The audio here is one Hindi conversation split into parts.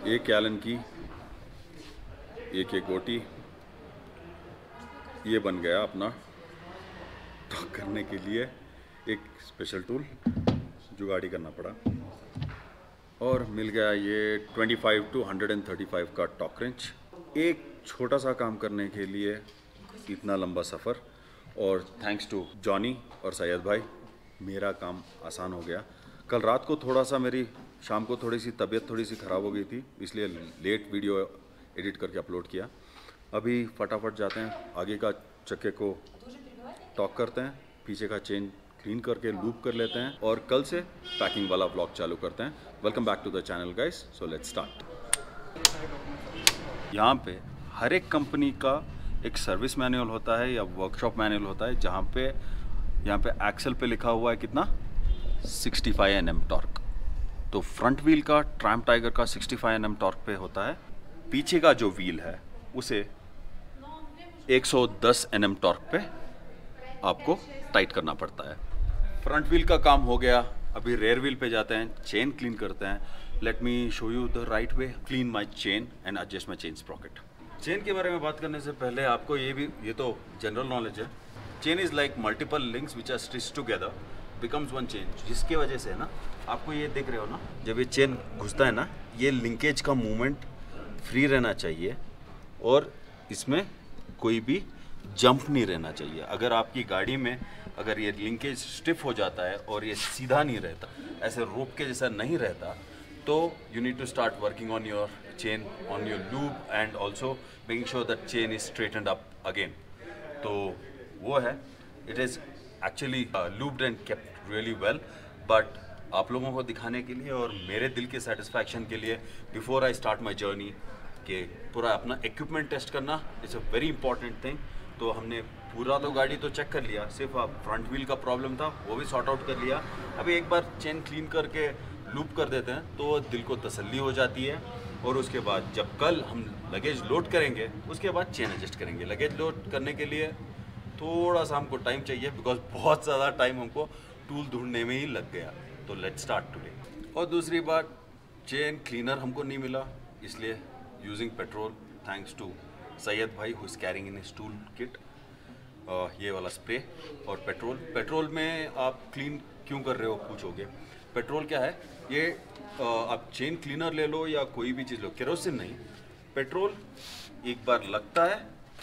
एक एलन की, एक गोटी, ये बन गया अपना टॉक करने के लिए एक स्पेशल टूल, जुगाड़ी करना पड़ा। और मिल गया ये 25 to 135 का टॉक रेंच। एक छोटा सा काम करने के लिए इतना लंबा सफ़र, और थैंक्स टू जॉनी और सैयद भाई मेरा काम आसान हो गया। कल रात को थोड़ा सा मेरी शाम को थोड़ी सी तबीयत थोड़ी सी ख़राब हो गई थी, इसलिए लेट वीडियो एडिट करके अपलोड किया। अभी फटाफट जाते हैं, आगे का चक्के को टॉक करते हैं, पीछे का चेन क्लीन करके लूप कर लेते हैं, और कल से पैकिंग वाला व्लॉग चालू करते हैं। Welcome back to the channel guys, so let's start. यहाँ पे हर एक कंपनी का एक सर्विस मैनुअल होता है या वर्कशॉप मैनुअल होता है, जहाँ पे यहाँ पे एक्सेल पे लिखा हुआ है कितना 65 Nm टॉर्क। तो फ्रंट व्हील का ट्रैम्प टाइगर का 65 Nm टॉर्क पे होता है, पीछे का जो व्हील है उसे 110 Nm टॉर्क पे आपको टाइट करना पड़ता है। फ्रंट व्हील का काम हो गया, अभी रेयर व्हील पे जाते हैं, चेन क्लीन करते हैं। Let me show you the right way, clean my chain and adjust my chain sprocket. Chain के बारे में बात करने से पहले आपको ये तो जनरल नॉलेज है। Chain is like multiple links which are stitch together becomes one chain, जिसके वजह से ना आपको ये देख रहे हो ना, जब ये चेन घुसता है ना, ये लिंकेज का मूवमेंट फ्री रहना चाहिए और इसमें कोई भी जंप नहीं रहना चाहिए। अगर आपकी गाड़ी में अगर ये लिंकेज स्टिफ हो जाता है और ये सीधा नहीं रहता, ऐसे रोप के जैसा नहीं रहता, तो you need to start working on your chain, on your loop and also making sure that chain is straightened up again. तो वो है, it is actually looped and kept really well, but आप लोगों को दिखाने के लिए और मेरे दिल के सेटिस्फैक्शन के लिए before I start my journey कि पूरा अपना इक्विपमेंट टेस्ट करना is a very important thing. तो हमने पूरा तो गाड़ी तो चेक कर लिया, सिर्फ आप फ्रंट व्हील का प्रॉब्लम था वो भी सॉर्ट आउट कर लिया। अभी एक बार चेन क्लीन करके लूप कर देते हैं तो दिल को तसल्ली हो जाती है। और उसके बाद जब कल हम लगेज लोड करेंगे उसके बाद चेन एडजस्ट करेंगे। लगेज लोड करने के लिए थोड़ा सा हमको टाइम चाहिए, बिकॉज बहुत ज़्यादा टाइम हमको टूल ढूंढने में ही लग गया। तो लेट्स स्टार्ट टुडे। और दूसरी बात, चेन क्लीनर हमको नहीं मिला, इसलिए using petrol, thanks to Syed भाई who is carrying in his tool kit, ये वाला स्प्रे और पेट्रोल। पेट्रोल में आप क्लीन क्यों कर रहे हो पूछोगे, पेट्रोल क्या है ये, आप चेन क्लीनर ले लो या कोई भी चीज़ लो, केरोसिन नहीं, पेट्रोल एक बार लगता है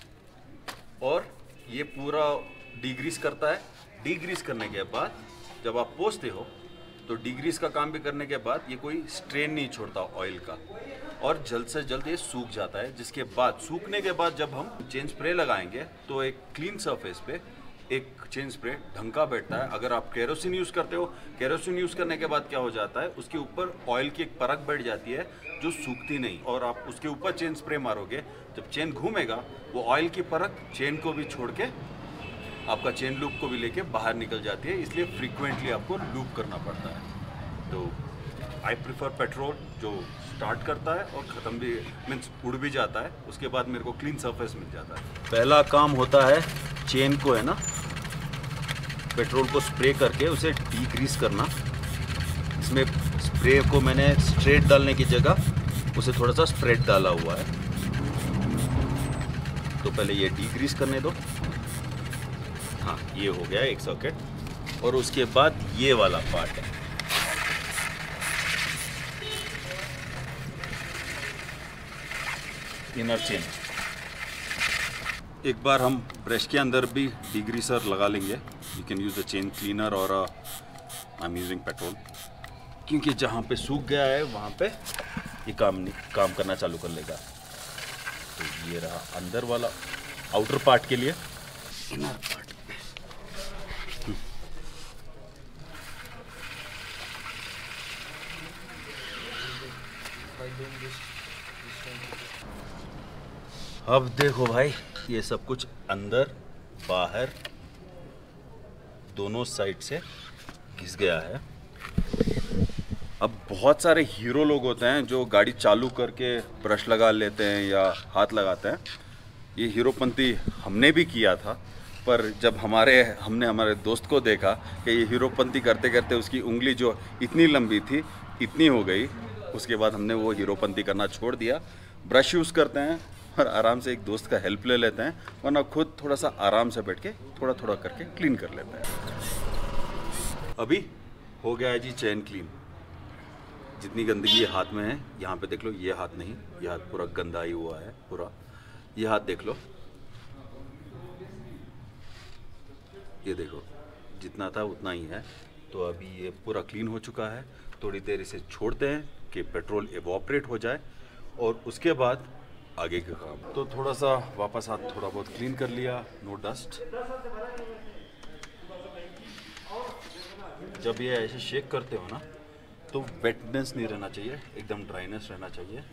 और ये पूरा डिग्रीस करता है। डिग्रीस करने के बाद जब आप पोंछते हो तो डिग्रीस का काम भी करने के बाद ये कोई स्ट्रेन नहीं छोड़ता ऑयल का, और जल्द से जल्द ये सूख जाता है। जिसके बाद सूखने के बाद जब हम चेन स्प्रे लगाएंगे तो एक क्लीन सरफेस पे एक चेन स्प्रे ढंग का बैठता है। अगर आप केरोसिन यूज़ करते हो, केरोसिन यूज़ करने के बाद क्या हो जाता है, उसके ऊपर ऑयल की एक परत बैठ जाती है जो सूखती नहीं, और आप उसके ऊपर चेन स्प्रे मारोगे, जब चेन घूमेगा वो ऑयल की परत चेन को भी छोड़ के आपका चेन लूप को भी लेके बाहर निकल जाती है। इसलिए फ्रीक्वेंटली आपको लूप करना पड़ता है। तो आई प्रिफर पेट्रोल जो स्टार्ट करता है और ख़त्म भी, मीन्स उड़ भी जाता है, उसके बाद मेरे को क्लीन सरफेस मिल जाता है। पहला काम होता है चेन को है ना, पेट्रोल को स्प्रे करके उसे डीग्रीस करना। इसमें स्प्रे को मैंने स्ट्रेट डालने की जगह उसे थोड़ा सा स्प्रेड डाला हुआ है। तो पहले ये डीग्रीस करने दो। हाँ, ये हो गया एक सॉकेट, और उसके बाद ये वाला पार्ट है, इनर चेन। एक बार हम ब्रश के अंदर भी डिग्रीसर लगा लेंगे। You can use the chain cleaner और आई एम यूजिंग पेट्रोल, क्योंकि जहाँ पे सूख गया है वहाँ पे ये काम करना चालू कर लेगा। तो ये रहा अंदर वाला आउटर पार्ट के लिए, इनर पार्ट। अब देखो भाई, ये सब कुछ अंदर बाहर दोनों साइड से घिस गया है। अब बहुत सारे हीरो लोग होते हैं जो गाड़ी चालू करके ब्रश लगा लेते हैं या हाथ लगाते हैं। ये हीरोपंती हमने भी किया था, पर जब हमने हमारे दोस्त को देखा कि ये हीरोपंती करते करते उसकी उंगली जो इतनी लंबी थी इतनी हो गई, उसके बाद हमने वो हीरोपंती करना छोड़ दिया, ब्रश यूज़ करते हैं और आराम से एक दोस्त का हेल्प ले लेते हैं, वरना खुद थोड़ा सा आराम से बैठ के थोड़ा थोड़ा करके क्लीन कर लेते हैं। अभी हो गया है जी चेन क्लीन। जितनी गंदगी ये हाथ में है, यहाँ पे देख लो, ये हाथ नहीं, ये हाथ पूरा गंदा ही हुआ है पूरा। ये हाथ देख लो, ये देखो जितना था उतना ही है। तो अभी ये पूरा क्लीन हो चुका है। थोड़ी देर इसे छोड़ते हैं कि पेट्रोल एवोपरेट हो जाए और उसके बाद आगे का काम। तो थोड़ा सा वापस हाथ थोड़ा बहुत क्लीन कर लिया, नो डस्ट। जब ये ऐसे शेक करते हो ना तो वेटनेस नहीं रहना चाहिए, एकदम ड्राइनेस रहना चाहिए।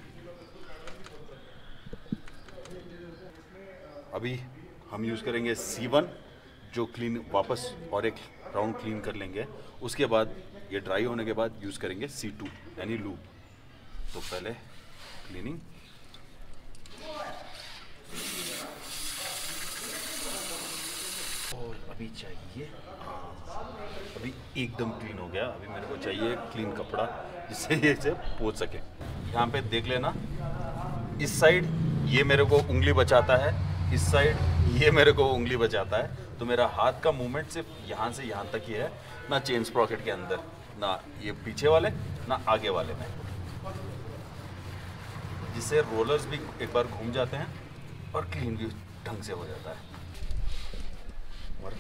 अभी हम यूज़ करेंगे C1 जो क्लीन वापस और एक राउंड क्लीन कर लेंगे। उसके बाद ये ड्राई होने के बाद यूज़ करेंगे C2 यानी लूब। तो पहले क्लीनिंग, और अभी चाहिए, अभी एकदम क्लीन हो गया। अभी मेरे को चाहिए क्लीन कपड़ा जिससे ये से पोंछ सके। यहाँ पे देख लेना, इस साइड ये मेरे को उंगली बचाता है, इस साइड ये मेरे को उंगली बचाता है। तो मेरा हाथ का मूवमेंट सिर्फ यहाँ से यहाँ तक ही है, ना चेन स्प्रॉकेट के अंदर, ना ये पीछे वाले, ना आगे वाले में, जिससे रोलर्स भी एक बार घूम जाते हैं और क्लीन भी ढंग से हो जाता है। और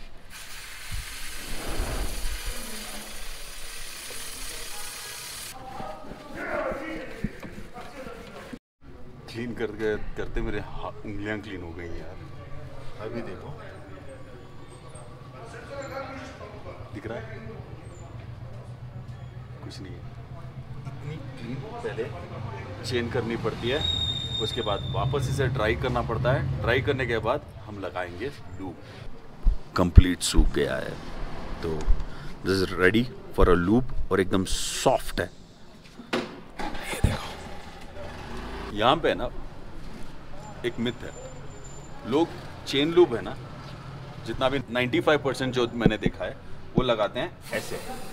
क्लीन करते करते मेरे उंगलियां क्लीन हो गई यार। अभी देखो, दिख रहा है? कुछ नहीं है। इतनी क्लीन पहले चेन करनी पड़ती है, उसके बाद वापस इसे ड्राई करना पड़ता है। ड्राई करने के बाद हम लगाएंगे लूब। कंप्लीट सूख गया है, तो this is ready for a lube और एकदम सॉफ्ट है। ये देखो, यहाँ पे ना एक मिथ है, लोग चेन लूब है ना, जितना भी 95% जो मैंने देखा है वो लगाते हैं ऐसे,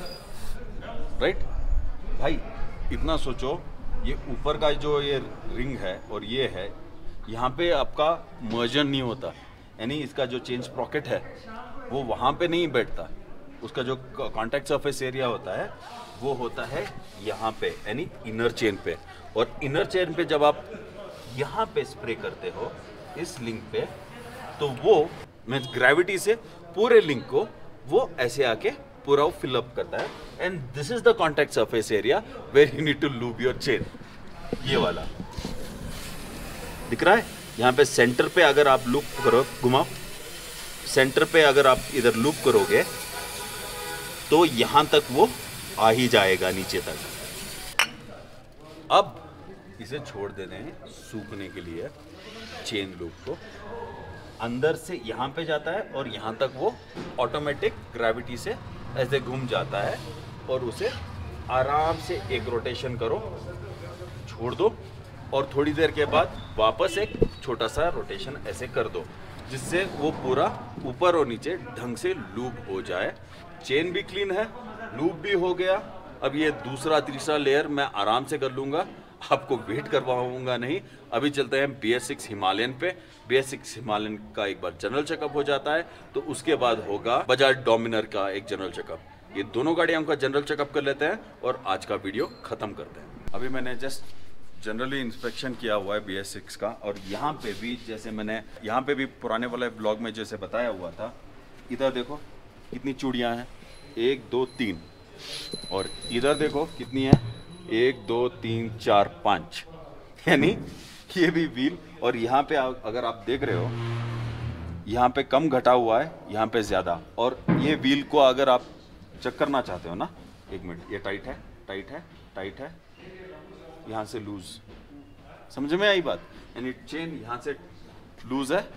राइट भाई? इतना सोचो, ये ऊपर का जो ये रिंग है और ये है, यहाँ पे आपका मर्जन नहीं होता, यानी इसका जो चेन स्प्रॉकेट है वो वहाँ पे नहीं बैठता। उसका जो कॉन्टैक्ट सरफेस एरिया होता है वो होता है यहाँ पे, यानी इनर चेन पे। और इनर चेन पे जब आप यहाँ पे स्प्रे करते हो इस लिंक पे, तो वो मैं ग्रेविटी से पूरे लिंक को वो ऐसे आके पूरा फिल अप करता है। And this is the contact surface area where you need to lube your chain. ये वाला दिख रहा है? यहाँ पे सेंटर पे अगर आप लूप करो, घुमाओ, सेंटर पे अगर आप इधर लूप करोगे तो यहाँ तक वो आ ही जाएगा नीचे तक। अब इसे छोड़ देते हैं सूखने के लिए। चेन लूप को अंदर से यहाँ पे जाता है और यहाँ तक वो ऑटोमेटिक ग्रेविटी से ऐसे घूम जाता है, और उसे आराम से एक रोटेशन करो, छोड़ दो, और थोड़ी देर के बाद वापस एक छोटा सा रोटेशन ऐसे कर दो, जिससे वो पूरा ऊपर और नीचे ढंग से लूप हो जाए। चेन भी क्लीन है, लूप भी हो गया। अब ये दूसरा तीसरा लेयर मैं आराम से कर लूँगा, आपको वेट करवाऊंगा नहीं। अभी चलते हैं BS6 हिमालयन पे। BS6 हिमालयन का एक बार जनरल चेकअप हो जाता है, तो उसके बाद होगा बजाज डोमिनर का एक जनरल चेकअप। ये दोनों गाड़ियों का जनरल चेकअप कर लेते हैं और आज का वीडियो खत्म करते हैं। अभी मैंने जस्ट जनरली इंस्पेक्शन किया हुआ है BS6 का, और यहाँ पे भी जैसे मैंने यहाँ पे भी पुराने वाले ब्लॉग में जैसे बताया हुआ था, इधर देखो कितनी चूड़ियाँ हैं, 1 2 3, और इधर देखो कितनी है, 1 2 3 4 5, यानी ये भी व्हील। और यहाँ पे अगर आप देख रहे हो, यहाँ पे कम घटा हुआ है, यहाँ पे ज़्यादा। और ये व्हील को अगर आप चेक करना चाहते हो ना, 1 मिनट, ये टाइट है, टाइट है, टाइट है, यहाँ से लूज, समझ में आई बात? यानी चेन यहाँ से लूज है,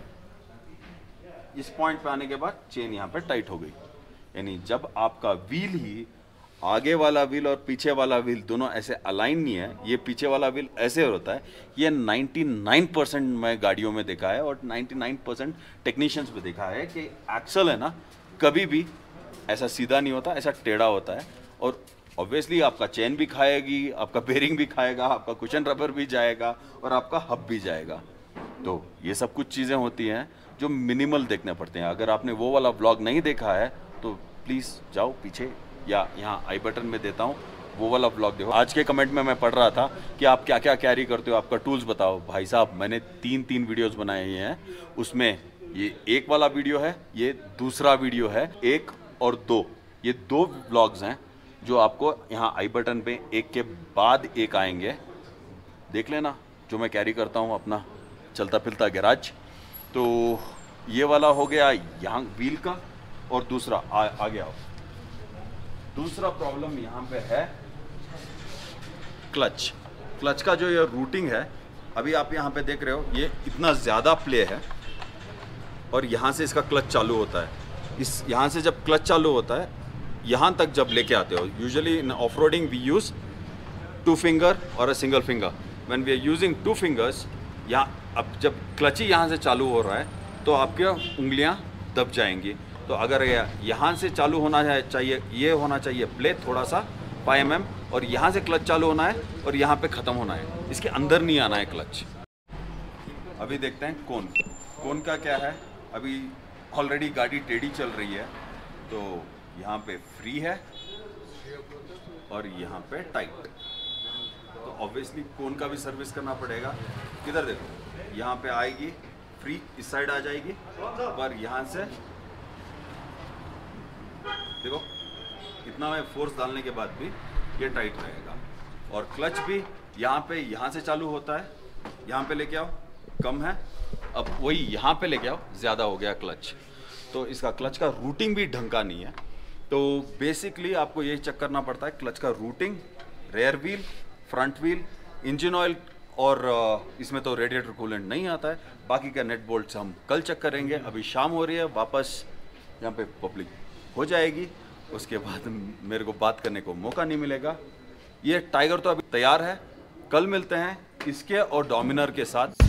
इस पॉइंट पे आने के बाद चेन यहाँ पे टाइट हो गई। यानी जब आपका व्हील ही, आगे वाला व्हील और पीछे वाला व्हील दोनों ऐसे अलाइन नहीं है, ये पीछे वाला व्हील ऐसे होता है, ये 99% मैं गाड़ियों में देखा है और 99% टेक्नीशियंस पे देखा है कि एक्सल है ना, कभी भी ऐसा सीधा नहीं होता, ऐसा टेढ़ा होता है। और ऑब्वियसली आपका चेन भी खाएगी, आपका बेरिंग भी खाएगा, आपका कुशन रबर भी जाएगा और आपका हब भी जाएगा। तो ये सब कुछ चीज़ें होती हैं जो मिनिमल देखने पड़ते हैं। अगर आपने वो वाला व्लॉग नहीं देखा है तो प्लीज़ जाओ पीछे, या यहाँ आई बटन में देता हूँ, वो वाला व्लॉग देखो। आज के कमेंट में मैं पढ़ रहा था कि आप क्या क्या कैरी करते हो, आपका टूल्स बताओ। भाई साहब, मैंने तीन वीडियोस बनाए हैं, उसमें ये एक वाला वीडियो है, ये दूसरा वीडियो है, 1 और 2, ये 2 व्लॉग्स हैं जो आपको यहाँ आई बटन पे एक के बाद एक आएंगे। देख लेना जो मैं कैरी करता हूँ अपना चलता फिरता गैराज। तो ये वाला हो गया यहाँ व्हील का, और दूसरा आ गया। दूसरा प्रॉब्लम यहाँ पे है क्लच का जो ये रूटिंग है। अभी आप यहाँ पे देख रहे हो ये इतना ज़्यादा प्ले है और यहाँ से इसका क्लच चालू होता है। इस यहाँ से जब क्लच चालू होता है यहाँ तक जब लेके आते हो, usually in off roading we use 2 finger और a single finger. When we are using 2 fingers, यहाँ अब जब क्लच ही यहाँ से चालू हो रहा है तो आपकी उंगलियाँ दब जाएंगी। तो अगर यहाँ से चालू होना चाहिए, ये होना चाहिए प्ले थोड़ा सा 5 mm, और यहाँ से क्लच चालू होना है और यहाँ पे ख़त्म होना है, इसके अंदर नहीं आना है क्लच। अभी देखते हैं कोन का क्या है। अभी ऑलरेडी गाड़ी टेढ़ी चल रही है, तो यहाँ पे फ्री है और यहाँ पे टाइट। तो ऑब्वियसली कोन का भी सर्विस करना पड़ेगा। किधर देखो, यहाँ पे आएगी फ्री, इस साइड आ जाएगी, पर यहाँ से देखो इतना में फोर्स डालने के बाद भी ये टाइट रहेगा। और क्लच भी यहाँ से चालू होता है, यहाँ पे लेके आओ कम है, अब वही यहाँ पे लेके आओ ज़्यादा हो गया क्लच। तो इसका क्लच का रूटिंग भी ढंग का नहीं है। तो बेसिकली आपको यही चेक करना पड़ता है, क्लच का routing, rear wheel, front wheel, engine oil, और इसमें तो रेडिएटर कूलेंट नहीं आता है। बाकी का नेट बोल्ट्स हम कल चेक करेंगे। अभी शाम हो रही है, वापस यहाँ पे पब्लिक हो जाएगी, उसके बाद मेरे को बात करने को मौका नहीं मिलेगा। ये टाइगर तो अभी तैयार है, कल मिलते हैं इसके और डोमिनर के साथ।